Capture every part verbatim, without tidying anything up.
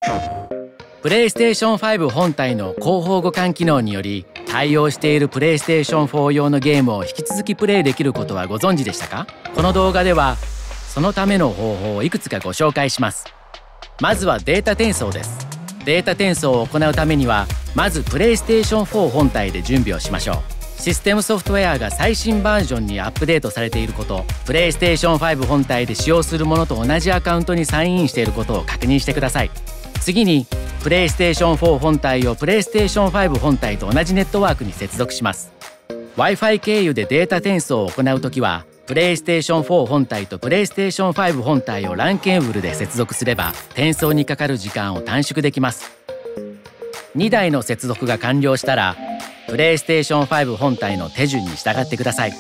プレイステーションファイブ本体の広報互換機能により対応しているプレイステーションフォー用のゲームを引き続きプレイできることはご存知でしたか？この動画ではそのための方法をいくつかご紹介します。まずはデータ転送です。データ転送を行うためにはまずプレイステーションフォー本体で準備をしましょう。システムソフトウェアが最新バージョンにアップデートされていること、プレイステーションファイブ本体で使用するものと同じアカウントにサインインしていることを確認してください。次にプレイステーションフォー本体をプレイステーションファイブ本体と同じネットワークに接続します。 Wi-Fi 経由でデータ転送を行うときはプレイステーションフォー本体とプレイステーションファイブ本体を ラン ケーブルで接続すれば転送にかかる時間を短縮できます。にだいの接続が完了したらプレイステーションファイブ本体の手順に従ってください。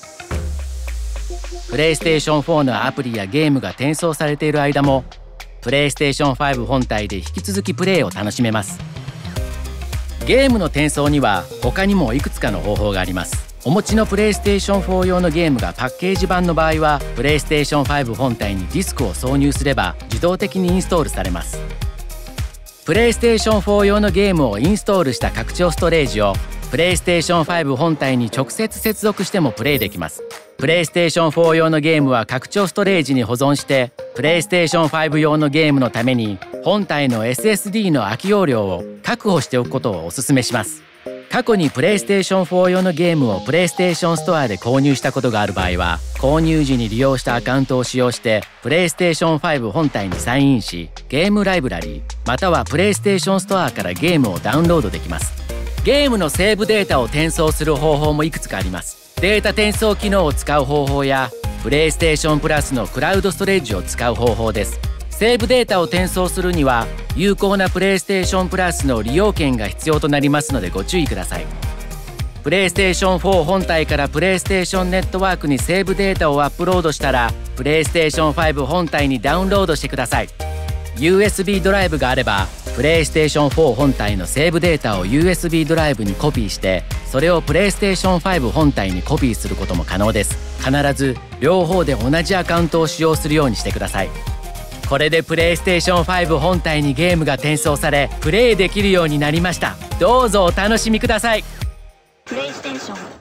プレイステーションフォーのアプリやゲームが転送されている間もプレイステーションファイブ本体で引き続きプレイを楽しめます。ゲームの転送には他にもいくつかの方法があります。お持ちのプレイステーションフォー用のゲームがパッケージ版の場合はプレイステーションファイブ本体にディスクを挿入すれば自動的にインストールされます。プレイステーションフォー用のゲームをインストールした拡張ストレージをプレイステーションファイブ本体に直接接続してもプレイできます。プレイステーションフォー用のゲームは拡張ストレージに保存してプレイステーションファイブ用のゲームのために本体の エスエスディー の空き容量を確保しておくことをお勧めします。過去にプレイステーションフォー用のゲームをプレイステーションストアで購入したことがある場合は購入時に利用したアカウントを使用してプレイステーションファイブ本体にサインインしゲームライブラリーまたはプレイステーションストアからゲームをダウンロードできます。ゲームのセーブデータを転送する方法もいくつかあります。データ転送機能を使う方法やプレイステーションプラスのクラウドストレージを使う方法です。セーブデータを転送するには有効なプレイステーションプラスの利用券が必要となりますのでご注意ください。プレイステーションフォー本体からプレイステーションネットワークにセーブデータをアップロードしたらプレイステーションファイブ本体にダウンロードしてください。 ユーエスビー ドライブがあればプレイステーションフォー本体のセーブデータを ユーエスビー ドライブにコピーしてそれをプレイステーションファイブ本体にコピーすることも可能です。必ず両方で同じアカウントを使用するようにしてください。これでプレイステーションファイブ本体にゲームが転送されプレイできるようになりました。どうぞお楽しみください。 プレイステーション